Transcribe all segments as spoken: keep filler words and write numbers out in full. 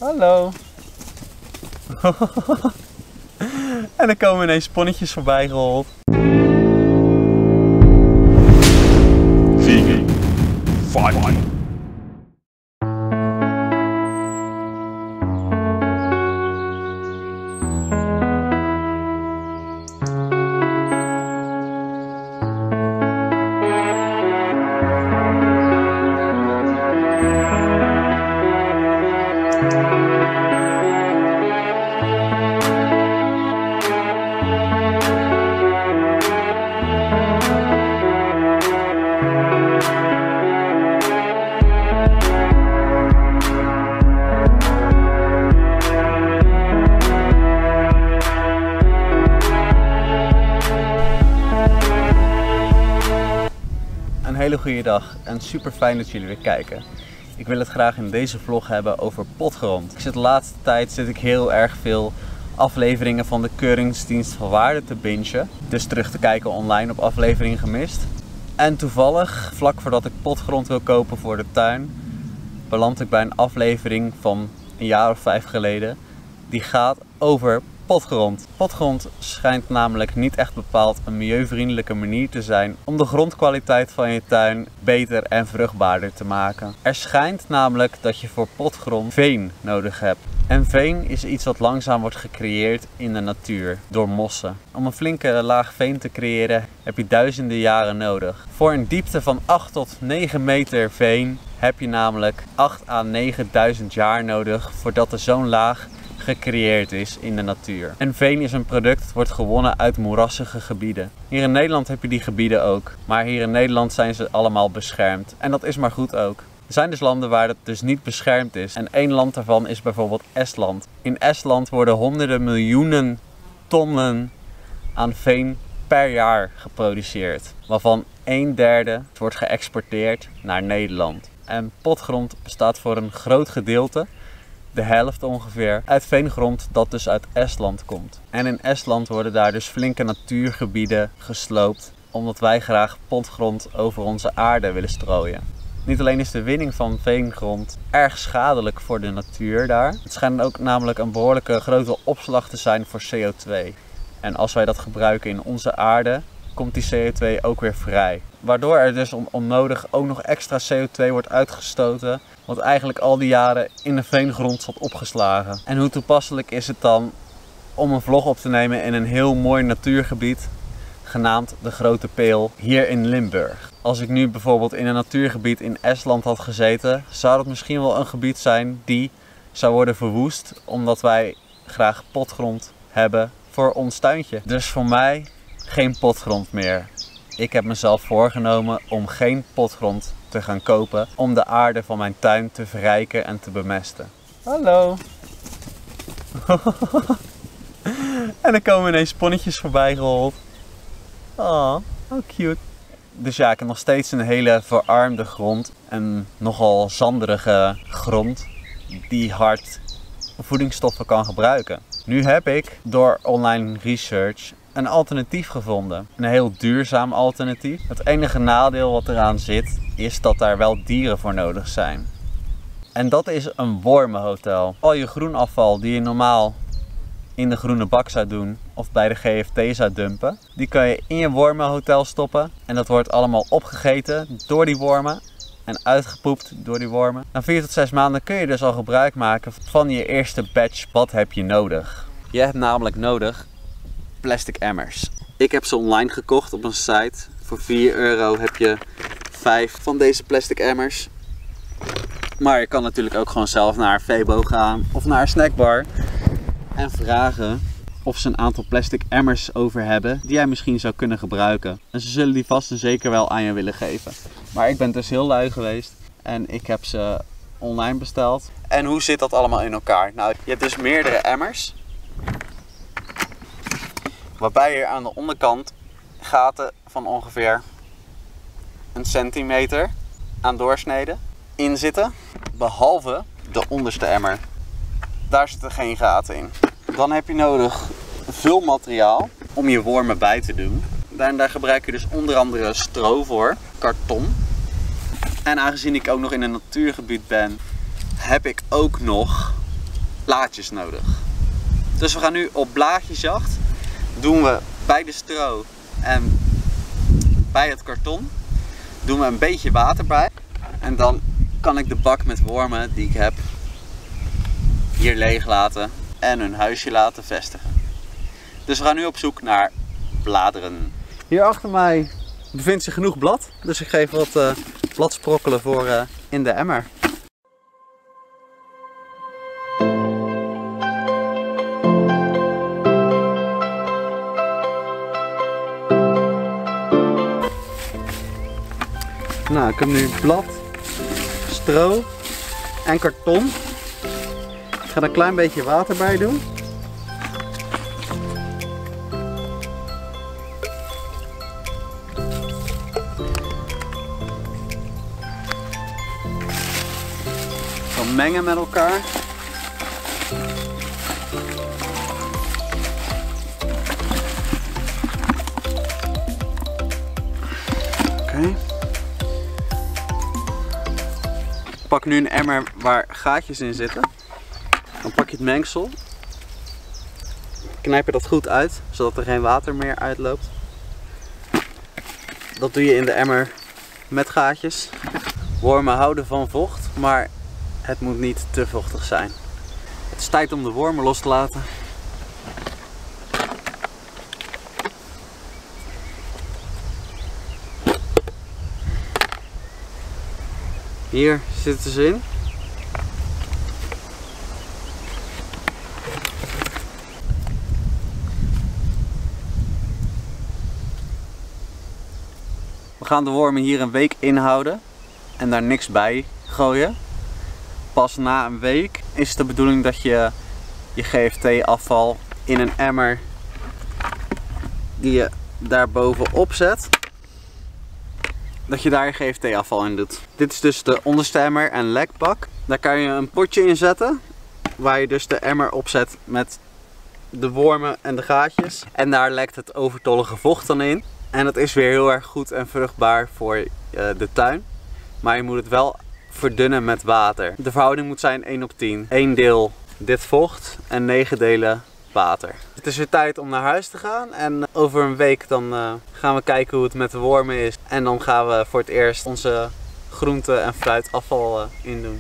Hallo. En er komen ineens ponnetjes voorbij gerold. Vegan Fighting. Een hele goede dag en super fijn dat jullie weer kijken. Ik wil het graag in deze vlog hebben over potgrond. Ik zit de laatste tijd zit ik heel erg veel afleveringen van de Keuringsdienst van Waarde te bingen. Dus terug te kijken online op afleveringen gemist. En toevallig, vlak voordat ik potgrond wil kopen voor de tuin, beland ik bij een aflevering van een jaar of vijf geleden. Die gaat over potgrond. Potgrond schijnt namelijk niet echt bepaald een milieuvriendelijke manier te zijn om de grondkwaliteit van je tuin beter en vruchtbaarder te maken. Er schijnt namelijk dat je voor potgrond veen nodig hebt. En veen is iets wat langzaam wordt gecreëerd in de natuur door mossen. Om een flinke laag veen te creëren heb je duizenden jaren nodig. Voor een diepte van acht tot negen meter veen heb je namelijk acht à negenduizend jaar nodig voordat er zo'n laag gecreëerd is in de natuur. En veen is een product dat wordt gewonnen uit moerassige gebieden. Hier in Nederland heb je die gebieden ook. Maar hier in Nederland zijn ze allemaal beschermd. En dat is maar goed ook. Er zijn dus landen waar het dus niet beschermd is. En één land daarvan is bijvoorbeeld Estland. In Estland worden honderden miljoenen tonnen aan veen per jaar geproduceerd. Waarvan een derde wordt geëxporteerd naar Nederland. En potgrond bestaat voor een groot gedeelte, de helft ongeveer, uit veengrond dat dus uit Estland komt. En in Estland worden daar dus flinke natuurgebieden gesloopt, omdat wij graag potgrond over onze aarde willen strooien. Niet alleen is de winning van veengrond erg schadelijk voor de natuur daar, het schijnt ook namelijk een behoorlijke grote opslag te zijn voor C O twee. En als wij dat gebruiken in onze aarde, komt die C O twee ook weer vrij. Waardoor er dus on onnodig ook nog extra C O twee wordt uitgestoten, wat eigenlijk al die jaren in de veengrond zat opgeslagen. En hoe toepasselijk is het dan om een vlog op te nemen in een heel mooi natuurgebied, genaamd de Grote Peel, hier in Limburg. Als ik nu bijvoorbeeld in een natuurgebied in Estland had gezeten, zou dat misschien wel een gebied zijn die zou worden verwoest, omdat wij graag potgrond hebben voor ons tuintje. Dus voor mij geen potgrond meer. Ik heb mezelf voorgenomen om geen potgrond te gaan kopen om de aarde van mijn tuin te verrijken en te bemesten. Hallo. En er komen ineens ponnetjes voorbij gerold. Oh, how cute. Dus ja, ik heb nog steeds een hele verarmde grond en nogal zanderige grond die hard voedingsstoffen kan gebruiken. Nu heb ik door online research een alternatief gevonden. Een heel duurzaam alternatief. Het enige nadeel wat eraan zit is dat daar wel dieren voor nodig zijn. En dat is een wormenhotel. Al je groenafval die je normaal in de groene bak zou doen of bij de G F T zou dumpen, die kan je in je wormenhotel stoppen en dat wordt allemaal opgegeten door die wormen en uitgepoept door die wormen. Na vier tot zes maanden kun je dus al gebruik maken van je eerste batch. Wat heb je nodig? Je hebt namelijk nodig plastic emmers. Ik heb ze online gekocht op een site. Voor vier euro heb je vijf van deze plastic emmers. Maar je kan natuurlijk ook gewoon zelf naar Febo gaan of naar een snackbar en vragen of ze een aantal plastic emmers over hebben die jij misschien zou kunnen gebruiken. En ze zullen die vast en zeker wel aan je willen geven. Maar ik ben dus heel lui geweest en ik heb ze online besteld. En hoe zit dat allemaal in elkaar? Nou, je hebt dus meerdere emmers, waarbij er aan de onderkant gaten van ongeveer een centimeter aan doorsnede in zitten. Behalve de onderste emmer. Daar zitten geen gaten in. Dan heb je nodig vulmateriaal om je wormen bij te doen. En daar gebruik je dus onder andere stro voor, karton. En aangezien ik ook nog in een natuurgebied ben, heb ik ook nog blaadjes nodig. Dus we gaan nu op blaadjesjacht. Doen we bij de stro en bij het karton doen we een beetje water bij. En dan kan ik de bak met wormen die ik heb hier leeg laten en hun huisje laten vestigen. Dus we gaan nu op zoek naar bladeren. Hier achter mij bevindt zich genoeg blad, dus ik geef wat uh, bladsprokkelen voor uh, in de emmer. Nou, ik heb nu blad, stro en karton. Ik ga er een klein beetje water bij doen. Dan mengen met elkaar. Oké. Okay. Ik pak nu een emmer waar gaatjes in zitten. Dan pak je het mengsel. Knijp je dat goed uit, zodat er geen water meer uitloopt. Dat doe je in de emmer met gaatjes. Wormen houden van vocht, maar het moet niet te vochtig zijn. Het is tijd om de wormen los te laten. Hier zitten ze in. We gaan de wormen hier een week inhouden en daar niks bij gooien. Pas na een week is het de bedoeling dat je je G F T afval in een emmer die je daar bovenop zet, dat je daar je G F T afval in doet. Dit is dus de onderste emmer en lekbak. Daar kan je een potje in zetten waar je dus de emmer op zet met de wormen en de gaatjes. En daar lekt het overtollige vocht dan in. En dat is weer heel erg goed en vruchtbaar voor uh, de tuin. Maar je moet het wel verdunnen met water. De verhouding moet zijn één op tien. één deel dit vocht en negen delen water. Het is weer tijd om naar huis te gaan. En over een week dan uh, gaan we kijken hoe het met de wormen is. En dan gaan we voor het eerst onze groente- en fruitafval uh, indoen.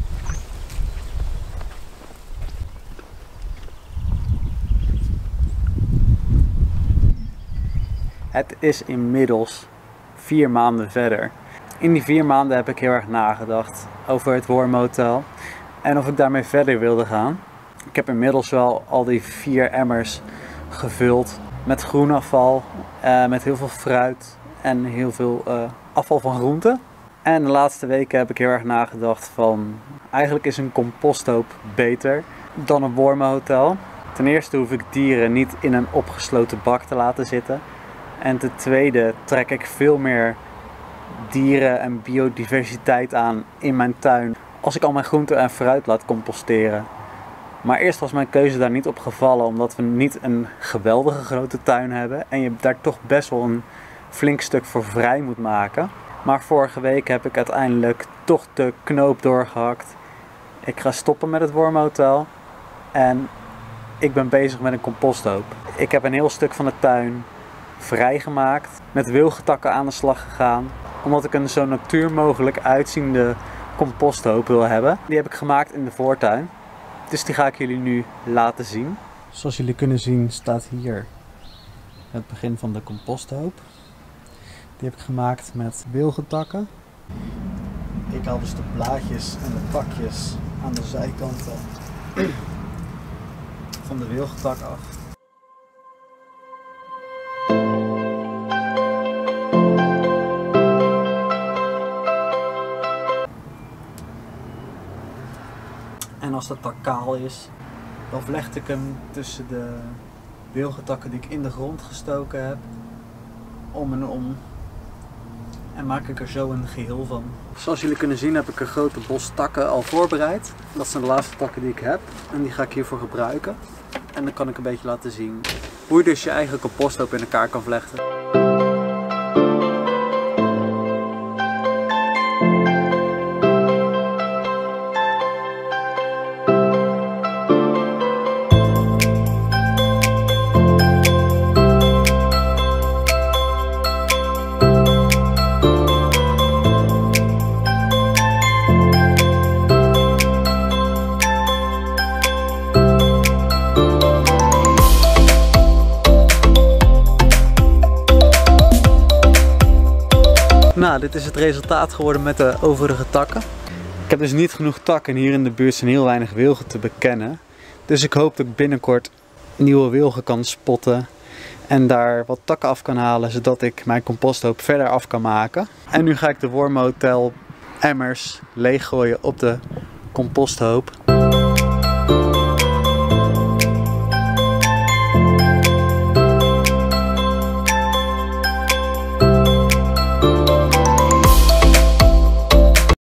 Het is inmiddels vier maanden verder. In die vier maanden heb ik heel erg nagedacht over het wormhotel en of ik daarmee verder wilde gaan. Ik heb inmiddels wel al die vier emmers gevuld met groenafval, uh, met heel veel fruit en heel veel uh, afval van groenten. En de laatste weken heb ik heel erg nagedacht van eigenlijk is een composthoop beter dan een wormenhotel. Ten eerste hoef ik dieren niet in een opgesloten bak te laten zitten. En ten tweede trek ik veel meer dieren en biodiversiteit aan in mijn tuin als ik al mijn groente en fruit laat composteren. Maar eerst was mijn keuze daar niet op gevallen omdat we niet een geweldige grote tuin hebben en je daar toch best wel een flink stuk voor vrij moet maken. Maar vorige week heb ik uiteindelijk toch de knoop doorgehakt. Ik ga stoppen met het wormhotel en ik ben bezig met een composthoop. Ik heb een heel stuk van de tuin vrijgemaakt, met wilgentakken aan de slag gegaan, omdat ik een zo natuur mogelijk uitziende composthoop wil hebben. Die heb ik gemaakt in de voortuin, dus die ga ik jullie nu laten zien. Zoals jullie kunnen zien staat hier het begin van de composthoop. Die heb ik gemaakt met wilgentakken. Ik haal dus de blaadjes en de takjes aan de zijkanten van de wilgentak af. En als de tak kaal is, dan vlecht ik hem tussen de wilgentakken die ik in de grond gestoken heb, om en om. En maak ik er zo een geheel van. Zoals jullie kunnen zien heb ik een grote bos takken al voorbereid. Dat zijn de laatste takken die ik heb. En die ga ik hiervoor gebruiken. En dan kan ik een beetje laten zien hoe je dus je eigen composthoop in elkaar kan vlechten. Nou, dit is het resultaat geworden met de overige takken. Ik heb dus niet genoeg takken en hier in de buurt zijn heel weinig wilgen te bekennen. Dus ik hoop dat ik binnenkort nieuwe wilgen kan spotten en daar wat takken af kan halen, zodat ik mijn composthoop verder af kan maken. En nu ga ik de Wormhotel emmers leeggooien op de composthoop.